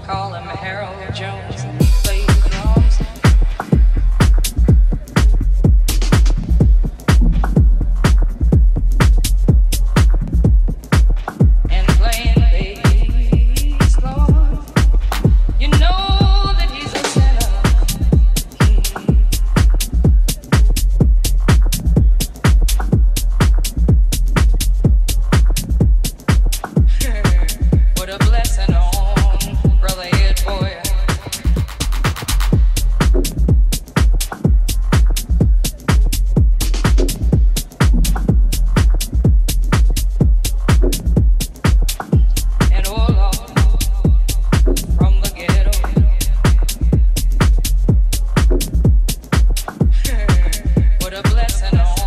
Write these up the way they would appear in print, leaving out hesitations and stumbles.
call him Harold Jones and play drums. And playing bass, Lord. You know that he's a sinner. What a blessing on Brother Ed, boy. And oh Lord, from the ghetto. What a blessing on.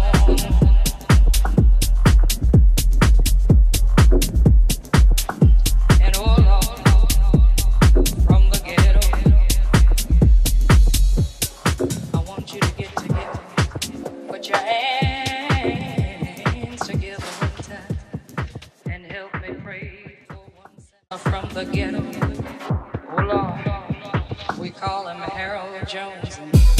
And oh Lord, from the ghetto. I want you to get together. Put your hands together one time and help me pray for one sinner from the ghetto. Oh Lord, we call him Harold Jones.